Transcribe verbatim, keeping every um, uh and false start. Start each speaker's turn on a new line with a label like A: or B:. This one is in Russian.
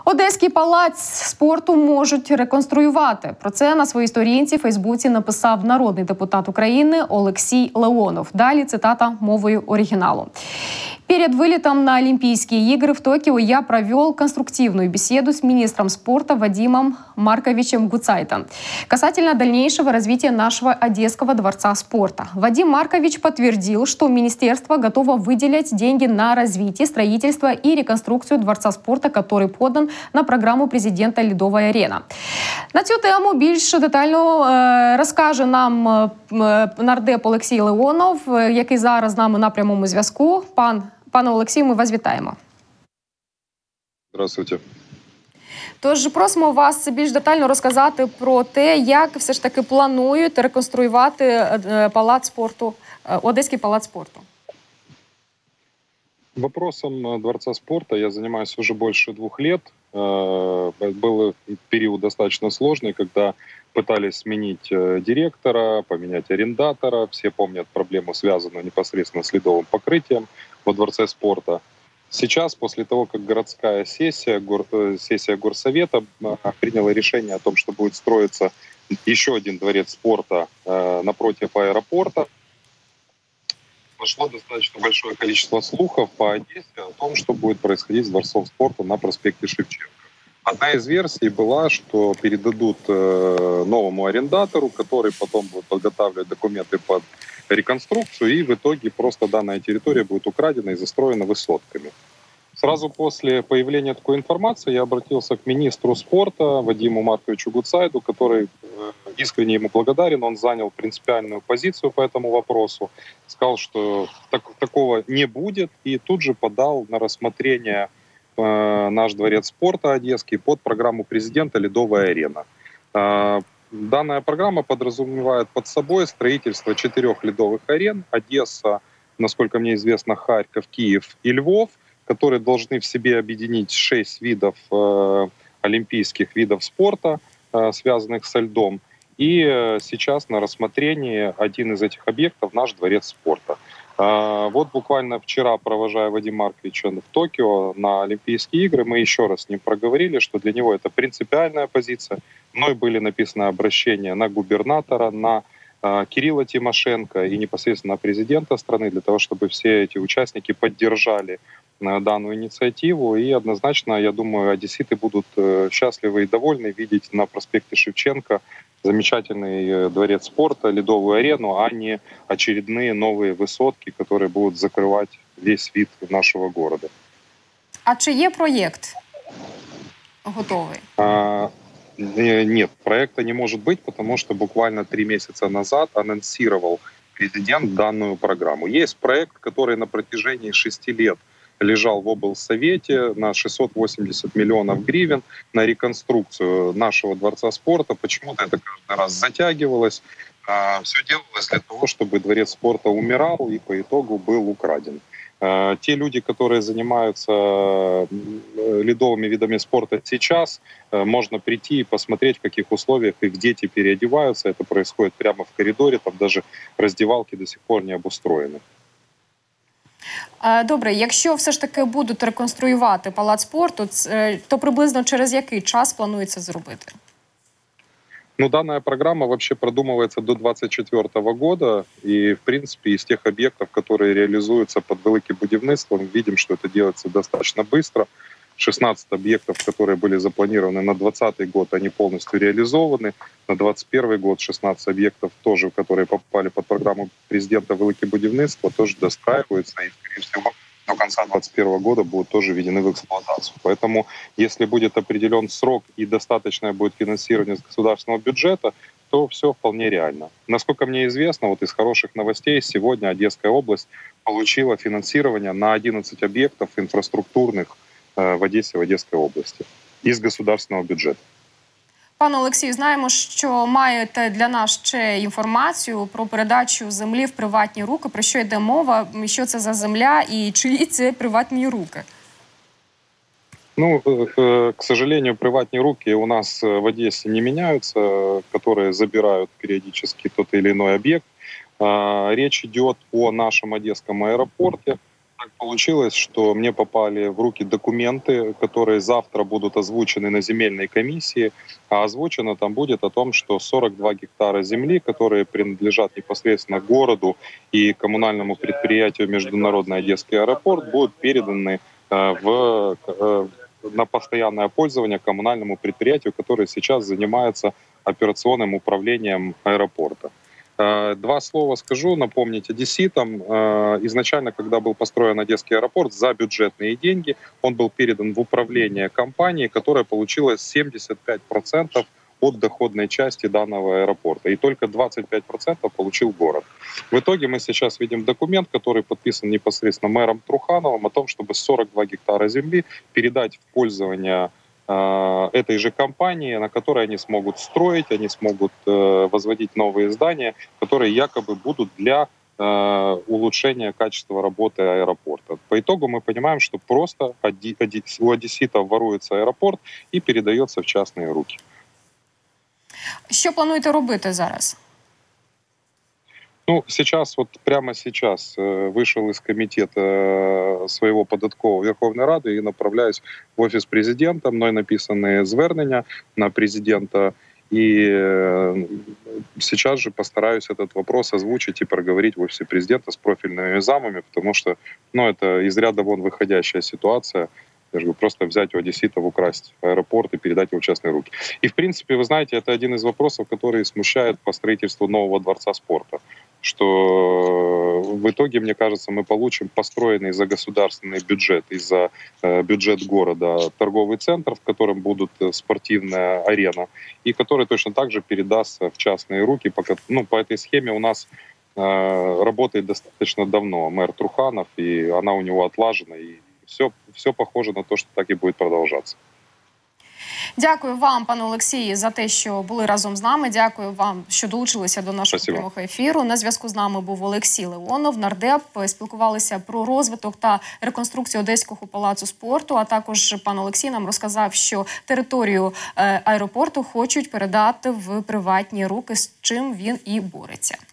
A: Одеський палац спорту можуть реконструювати. Про це на своїй сторінці в Фейсбуці написав народний депутат України Олексій Леонов. Далі цитата мовою оригиналу. Перед вылетом на Олимпийские игры в Токио я провел конструктивную беседу с министром спорта Вадимом Марковичем Гуцайтом касательно дальнейшего развития нашего Одесского дворца спорта. Вадим Маркович подтвердил, что министерство готово выделять деньги на развитие, строительство и реконструкцию дворца спорта, который подан на програму президента «Ледовая арена». На цю тему більш детально е, розкаже нам е, нардеп Олексій Леонов, який зараз з нами на прямому зв'язку. Пан Пане Олексію, ми вас вітаємо.
B: Здравствуйте.
A: Тож просимо вас більш детально розказати про те, як все ж таки планують реконструювати палац спорту, Одеський палац спорту.
B: Вопросом Дворца спорта я занимаюсь уже больше двух лет. Был период достаточно сложный, когда пытались сменить директора, поменять арендатора. Все помнят проблему, связанную непосредственно с ледовым покрытием во Дворце спорта. Сейчас, после того, как городская сессия, гор, сессия горсовета приняла решение о том, что будет строиться еще один дворец спорта напротив аэропорта, пошло достаточно большое количество слухов по Одессе о том, что будет происходить с Дворцом спорта на проспекте Шевченко. Одна из версий была, что передадут новому арендатору, который потом будет подготавливать документы под реконструкцию, и в итоге просто данная территория будет украдена и застроена высотками. Сразу после появления такой информации я обратился к министру спорта Вадиму Марковичу Гуцайту, который искренне ему благодарен. Он занял принципиальную позицию по этому вопросу, сказал, что так, такого не будет, и тут же подал на рассмотрение э, наш дворец спорта одесский под программу президента «Ледовая арена». Э, данная программа подразумевает под собой строительство четырех ледовых арен: Одесса, насколько мне известно, Харьков, Киев и Львов, которые должны в себе объединить шесть видов э, олимпийских видов спорта, э, связанных со льдом. И э, сейчас на рассмотрении один из этих объектов — наш дворец спорта. Э, вот буквально вчера, провожая Вадима Марковича в Токио на Олимпийские игры, мы еще раз с ним проговорили, что для него это принципиальная позиция. Мной были написаны обращения на губернатора, на э, Кирилла Тимошенко и непосредственно на президента страны, для того, чтобы все эти участники поддержали данную инициативу. И однозначно, я думаю, одесситы будут счастливы и довольны видеть на проспекте Шевченко замечательный дворец спорта, ледовую арену, а не очередные новые высотки, которые будут закрывать весь вид нашего города.
A: А чи є проєкт готовий?
B: А, нет, проекта не может быть, потому что буквально три месяца назад анонсировал президент данную программу. Есть проект, который на протяжении шести лет лежал в облсовете на шестьсот восемьдесят миллионов гривен на реконструкцию нашего дворца спорта. Почему-то это каждый раз затягивалось. Все делалось для того, чтобы дворец спорта умирал и по итогу был украден. Те люди, которые занимаются ледовыми видами спорта сейчас, можно прийти и посмотреть, в каких условиях их дети переодеваются. Это происходит прямо в коридоре, там даже раздевалки до сих пор не обустроены.
A: Добре, якщо все ж таки будуть реконструювати палац спорту, то приблизно через який час планується зробити?
B: Ну, данная программа вообще продумывается до двадцать четвёртого года, и, в принципе, из тех объектов, которые реализуются под великим будівництвом, видим, что это делается достаточно быстро. шестнадцать объектов, которые были запланированы на двадцатый год, они полностью реализованы. На двадцать первый год шестнадцать объектов, тоже, которые попали под программу президента «Велике будівництво», тоже достраиваются и, скорее всего, до конца двадцать первого года будут тоже введены в эксплуатацию. Поэтому, если будет определен срок и достаточное будет финансирование с государственного бюджета, то все вполне реально. Насколько мне известно, вот из хороших новостей, сегодня Одесская область получила финансирование на одиннадцать объектов инфраструктурных в Одесі, в Одеській області, із государственного бюджету.
A: Пане Олексію, знаємо, що маєте для нас ще інформацію про передачу землі в приватні руки. Про що йде мова, що це за земля і чиї це приватні руки?
B: Ну, к сожалению, приватные руки у нас в Одессе не меняются, которые забирают периодически тот или иной объект. Речь идет о нашем Одесском аэропорте. Так получилось, что мне попали в руки документы, которые завтра будут озвучены на земельной комиссии, а озвучено там будет о том, что сорок два гектара земли, которые принадлежат непосредственно городу и коммунальному предприятию «Международный Одесский аэропорт», будут переданы э, в, э, на постоянное пользование коммунальному предприятию, которое сейчас занимается операционным управлением аэропорта. Два слова скажу, напомнить одесситам. Изначально, когда был построен Одесский аэропорт за бюджетные деньги, он был передан в управление компании, которая получила семьдесят пять процентов от доходной части данного аэропорта. И только двадцать пять процентов получил город. В итоге мы сейчас видим документ, который подписан непосредственно мэром Трухановым о том, чтобы сорок два гектара земли передать в пользование этой же компании, на которой они смогут строить, они смогут э, возводить новые здания, которые якобы будут для э, улучшения качества работы аэропорта. По итогу мы понимаем, что просто оди, оди, у одесситов воруется аэропорт и передается в частные руки.
A: Що плануєте робити зараз?
B: Ну, сейчас, вот прямо сейчас э, вышел из комитета э, своего податкового Верховной Рады и направляюсь в офис президента. Мной написаны звернення на президента. И э, сейчас же постараюсь этот вопрос озвучить и проговорить в офисе президента с профильными замами, потому что, ну, это из ряда вон выходящая ситуация. Я же говорю, просто взять у одесситов, украсть аэропорт и передать его в частные руки. И, в принципе, вы знаете, это один из вопросов, который смущает по строительству нового дворца спорта. Что в итоге, мне кажется, мы получим построенный за государственный бюджет и за э, бюджет города торговый центр, в котором будут спортивная арена, и который точно так же передастся в частные руки. По, ну, по этой схеме у нас э, работает достаточно давно мэр Труханов, и она у него отлажена, и все, все похоже на то, что так и будет продолжаться.
A: Дякую вам, пане Олексію, за те, що були разом з нами. Дякую вам, що долучилися до нашого
B: Спасибо.
A: прямого ефіру. На зв'язку з нами був Олексій Леонов, нардеп. Спілкувалися про розвиток та реконструкцію Одеського палацу спорту. А також пан Олексій нам розказав, що територію аеропорту хочуть передати в приватні руки, з чим він і бореться.